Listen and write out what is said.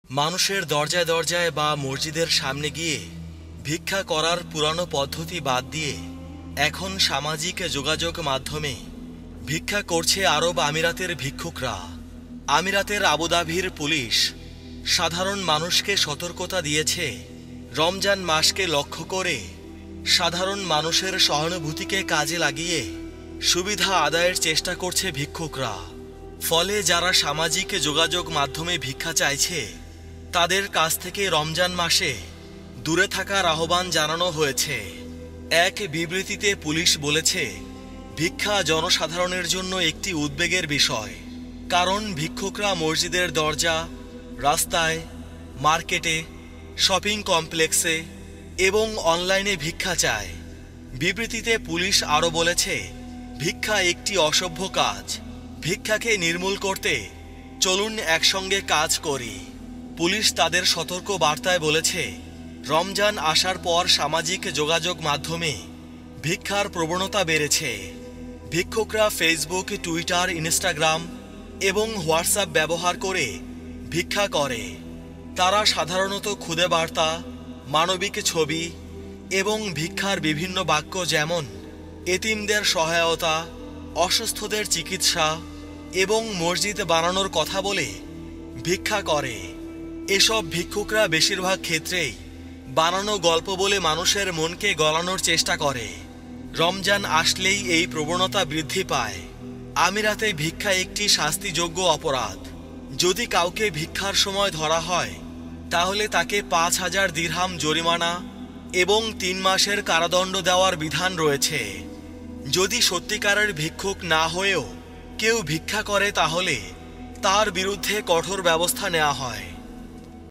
মানুষের দরজায় দরজায় বা মসজিদের সামনে গিয়ে ভিক্ষা করার পুরানো পদ্ধতি বাদ দিয়ে এখন সামাজিক যোগাযোগ মাধ্যমে ভিক্ষা করছে আরব আমিরাতের ভিক্ষুকরা। আমিরাতের আবুধাবির পুলিশ সাধারণ মানুষকে সতর্কতা দিয়েছে, রমজান মাসকে লক্ষ্য করে সাধারণ মানুষের সহানুভূতিকে কাজে লাগিয়ে সুবিধা আদায়ের চেষ্টা করছে ভিক্ষুকরা। ফলে যারা সামাজিক যোগাযোগ মাধ্যমে ভিক্ষা চাইছে তাদের কাছ থেকে রমজান মাসে দূরে থাকার আহ্বান জানানো হয়েছে। এক বিবৃতিতে পুলিশ বলেছে, ভিক্ষা জনসাধারণের জন্য একটি উদ্বেগের বিষয়, কারণ ভিক্ষুকরা মসজিদের দরজা, রাস্তায়, মার্কেটে, শপিং কমপ্লেক্সে এবং অনলাইনে ভিক্ষা চায়। বিবৃতিতে পুলিশ আরও বলেছে, ভিক্ষা একটি অসভ্য কাজ। ভিক্ষাকে নির্মূল করতে চলুন একসঙ্গে কাজ করি। পুলিশ তাদের সতর্ক বার্তায় বলেছে, রমজান আসার পর সামাজিক যোগাযোগ মাধ্যমে ভিক্ষার প্রবণতা বেড়েছে। ভিক্ষুকরা ফেসবুক, টুইটার, ইনস্টাগ্রাম এবং হোয়াটসঅ্যাপ ব্যবহার করে ভিক্ষা করে। তারা সাধারণত খুদে বার্তা, মানবিক ছবি এবং ভিক্ষার বিভিন্ন বাক্য যেমন এতিমদের সহায়তা, অসুস্থদের চিকিৎসা এবং মসজিদ বানানোর কথা বলে ভিক্ষা করে। এসব ভিক্ষুকরা বেশিরভাগ ক্ষেত্রেই বানানো গল্প বলে মানুষের মনকে গলানোর চেষ্টা করে। রমজান আসলেই এই প্রবণতা বৃদ্ধি পায়। আমিরাতে ভিক্ষা একটি শাস্তিযোগ্য অপরাধ। যদি কাউকে ভিক্ষার সময় ধরা হয় তাহলে তাকে ৫,০০০ দিরহাম জরিমানা এবং ৩ মাসের কারাদণ্ড দেওয়ার বিধান রয়েছে। যদি সত্যিকারের ভিক্ষুক না হয়েও কেউ ভিক্ষা করে তাহলে তার বিরুদ্ধে কঠোর ব্যবস্থা নেওয়া হয়।